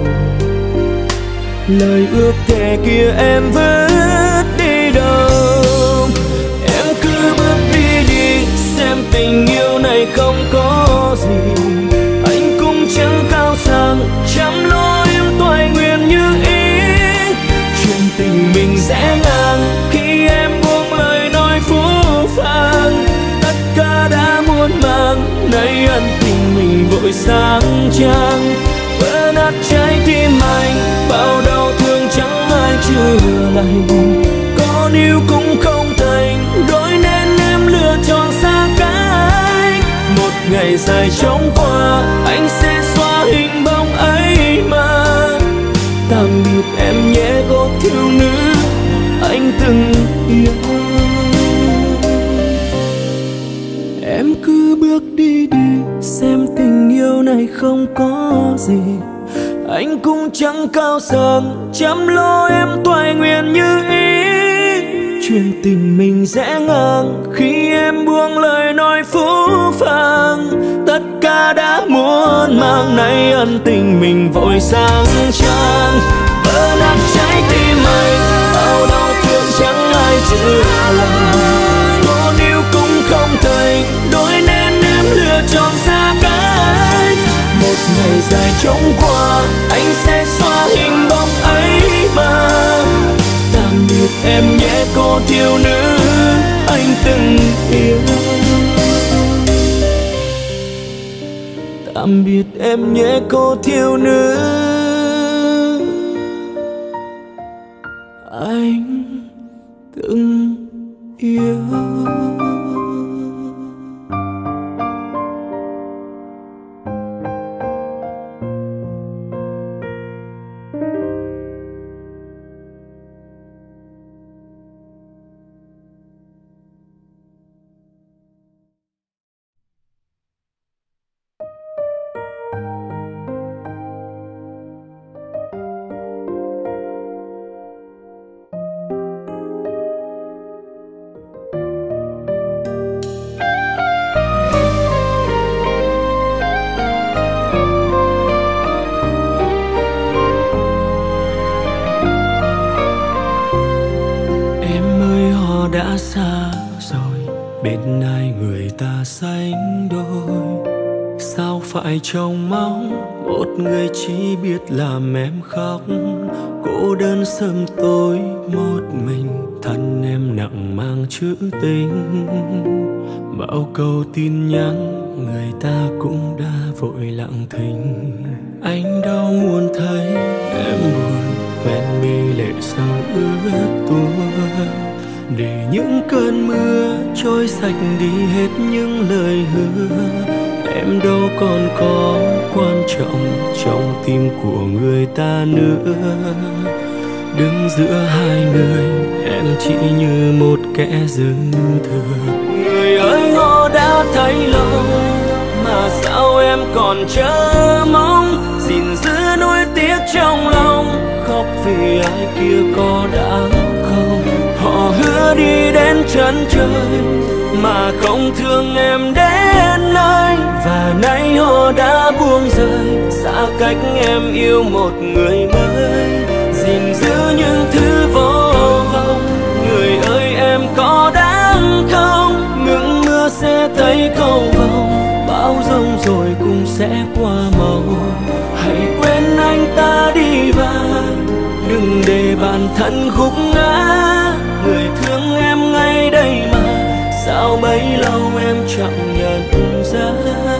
A: lời ước thề kia em vớt đi đâu. Em cứ bước đi đi, xem tình yêu này không có gì. Anh cũng chẳng cao sang, chăm lo em toại nguyện như ý. Chuyện tình mình sẽ ngang khi em buông lời nói phũ phàng. Tất cả đã muộn màng, nay ân tình mình vội sáng trang. Vỡ nát trái tim anh, bao đau thương chẳng ai chữa lành. Con yêu cũng không thành, đôi nên em lựa chọn xa cách. Một ngày dài chóng qua, anh sẽ xóa hình bóng ấy mà. Tạm biệt em nhé cô thiếu nữ anh từng yêu. Em cứ bước đi đi, xem tình yêu này không có gì. Anh cũng chẳng cao sang, chăm lo em toại nguyện như ý. Chuyện tình mình sẽ ngang khi em buông lời nói phũ phàng. Tất cả đã muộn màng, nay ân tình mình vội sáng trang. Vỡ nát trái tim anh, bao đau thương chẳng ai chữa lành. Con yêu cũng không thành, đôi nên em lựa chọn xa cách. Một ngày dài chóng qua, anh sẽ xóa hình bóng ấy mà. Tạm biệt em nhé cô thiếu nữ anh từng yêu. Tạm biệt em nhé cô thiếu nữ anh từng yêu. bên ai người ta sánh đôi. Sao phải trông mong một người chỉ biết làm em khóc, cô đơn sớm tối một mình, thân em nặng mang chữ tình. Bao câu tin nhắn người ta cũng đã vội lặng thinh. Anh đâu muốn thấy em buồn, hoen mi lệ sâu ướt tuôn, để những cơn mưa trôi sạch đi hết những lời hứa. Em đâu còn có quan trọng trong tim của người ta nữa. Đứng giữa hai người em chỉ như một kẻ dư thừa. Người ơi họ đã thấy lâu mà sao em còn chờ mong, gìn giữ nỗi tiếc trong lòng, khóc vì ai kia có đáng không. Họ hứa đi đến chân trời mà không thương em đến nơi, và nay họ đã buông rơi xa cách em yêu một người mới. Gìn giữ những thứ vô vọng, người ơi em có đáng không. Ngừng mưa sẽ thấy cầu vồng, bão giông rồi cũng sẽ qua màu. Hãy quên anh ta đi và đừng để bản thân gục ngã. Người thương em ngay đây mà sao bấy lâu em chẳng nhận ra.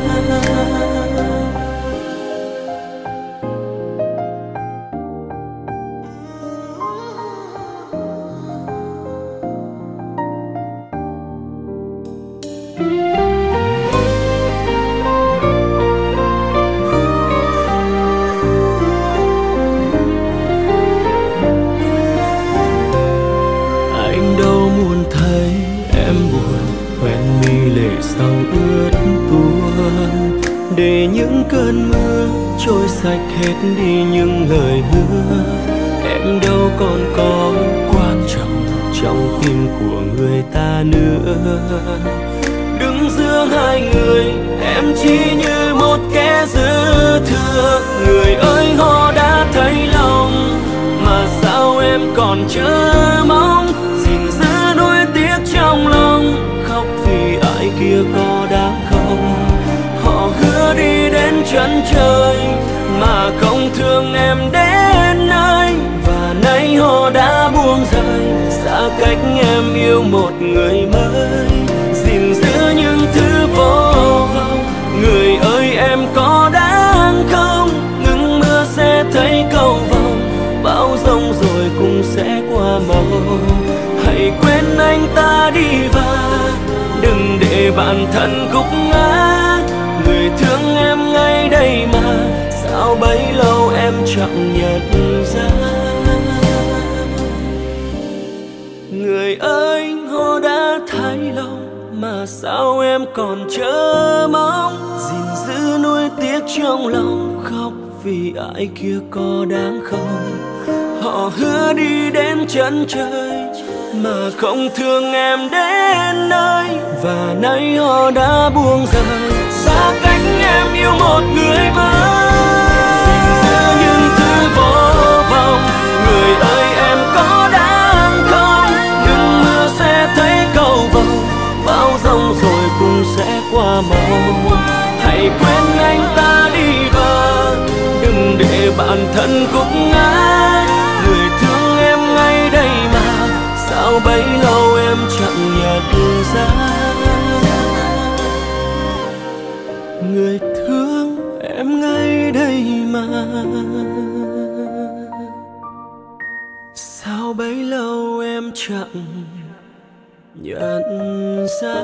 A: Để những cơn mưa trôi sạch hết đi những lời hứa. Em đâu còn có quan trọng trong tim của người ta nữa. Đứng giữa hai người em chỉ như một kẻ dư thừa. Người ơi họ đã thấy lòng mà sao em còn chờ mong, gìn giữ nỗi tiếc trong lòng, khóc vì ai kia có đáng không. Họ hứa đi đến chân trời mà không thương em đến nơi, và nay họ đã buông rơi xa cách em yêu một người mới. Gìn giữ những thứ vô vọng, người ơi em có đáng không. Ngừng mưa sẽ thấy cầu vồng, bão giông rồi cũng sẽ qua màu. Hãy quên anh ta đi và đừng để bản thân gục ngã. Người thương em ngay đây mà sao bấy lâu em chẳng nhận ra. Người ơi họ đã thấy lòng mà sao em còn chờ mong, gìn giữ nỗi tiếc trong lòng, khóc vì ai kia có đáng không. Họ hứa đi đến chân trời mà không thương em đến nơi, và nay họ đã buông rơi xa cách em yêu một người mới. Gìn giữ những thứ vô vọng, người ơi em có đáng không. Ngừng mưa sẽ thấy cầu vồng, bão giông rồi cũng sẽ qua màu. Hãy quên anh ta đi và đừng để bản thân gục ngã. Người thương em ngay đây mà sao bấy lâu em chẳng nhận ra. Người thương em ngay đây mà sao bấy lâu em chẳng nhận ra.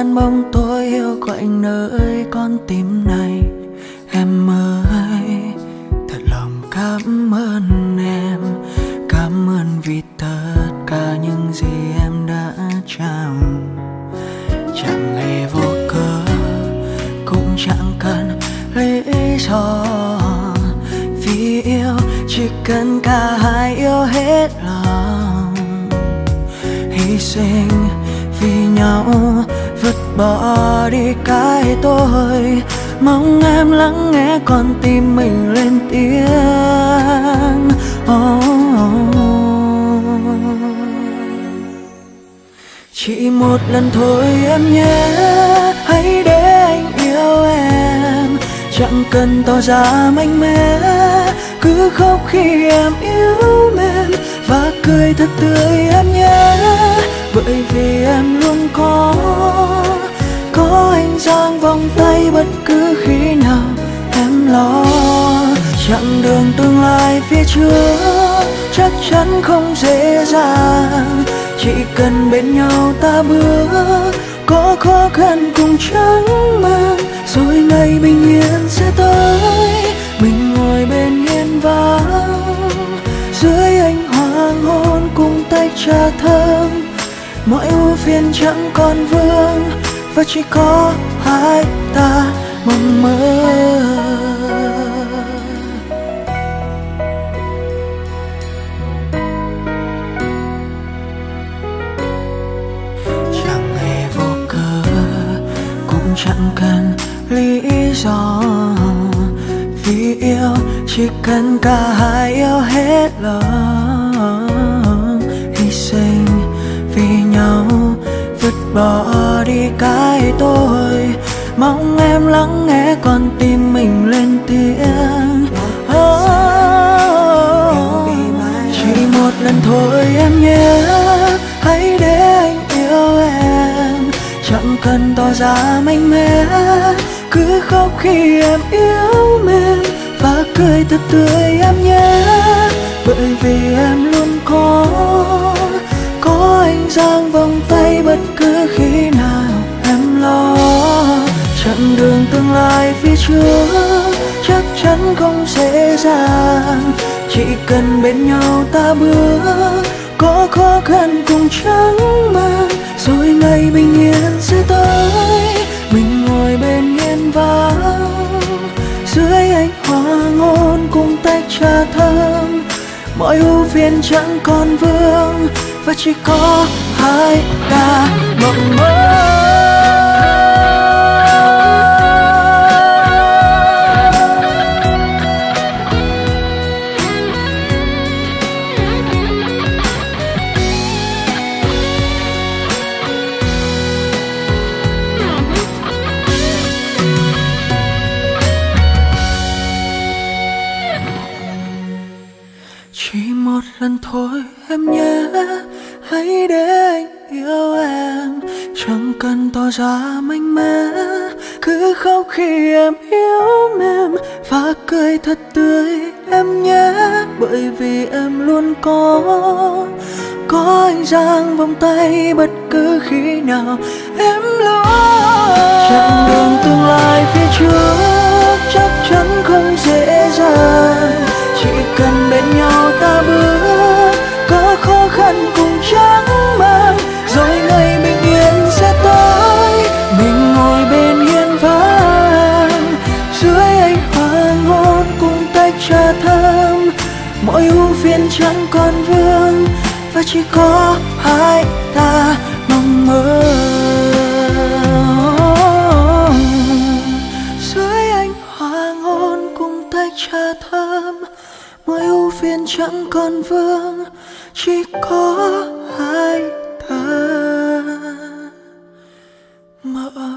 E: gian bóng tối yêu quạnh nơi con tim này. Em ơi, thật lòng cảm ơn em, cảm ơn vì tất cả những gì em đã trao. Chẳng hề vô cớ, cũng chẳng cần lý do, vì yêu chỉ cần cả hai yêu hết lòng. Hy sinh vì nhau, vứt bỏ đi cái tôi, mong em lắng nghe con tim mình lên tiếng. Oh, oh, oh. Chỉ một lần thôi em nhé, hãy để anh yêu em, chẳng cần tỏ ra mạnh mẽ, cứ khóc khi em yêu em và cười thật tươi em nhé. Bởi vì em luôn có, có anh dang vòng tay bất cứ khi nào em lo. Chặng đường tương lai phía trước chắc chắn không dễ dàng, chỉ cần bên nhau ta bước, có khó khăn cùng chẳng mang, rồi ngày bình yên sẽ tới. Mình ngồi bên hiên vắng, dưới ánh hoàng hôn cùng tách trà thơm, mọi ưu phiền chẳng còn vương, và chỉ có hai ta mong mơ. Chẳng hề vô cớ, cũng chẳng cần lý do, vì yêu chỉ cần cả hai yêu hết lòng. Hy sinh vì nhau, vứt bỏ đi cái tôi, mong em lắng nghe con tim mình lên tiếng. Oh, chỉ một lần thôi em nhé, hãy để anh yêu em, chẳng cần tỏ ra mạnh mẽ, cứ khóc khi em yêu em và cười thật tươi em nhé. Bởi vì em luôn có, có anh dang vòng tay bất cứ khi nào em lo. Chặng đường tương lai phía trước chắc chắn không dễ dàng, chỉ cần bên nhau ta bước, có khó khăn cùng chẳng mang, rồi ngày bình yên sẽ tới. Mình ngồi bên hiên vắng, dưới ánh hoàng hôn cùng tách trà thơm, mọi ưu phiền chẳng còn vương, và chỉ có hai ta mộng mơ. Chỉ một lần thôi em nhé, hãy để anh yêu em, chẳng cần tỏ ra mạnh mẽ, cứ khóc khi em yêu em và cười thật tươi em nhé. Bởi vì em luôn có, có anh dang vòng tay bất cứ khi nào em lo. Chặng đường tương lai phía trước chắc chắn không dễ dàng, chỉ cần bên nhau ta bước, có khó khăn cùng chẳng mang, rồi ngày bình yên sẽ tới. Mình ngồi bên hiên vắng, dưới ánh hoàng hôn cùng tách trà thơm, mọi ưu phiền chẳng còn vương, và chỉ có hai ta mong mơ. Dưới ánh hoàng hôn cùng tách trà thơm, mọi ưu phiền chẳng còn vương, chỉ có hai ta mơ.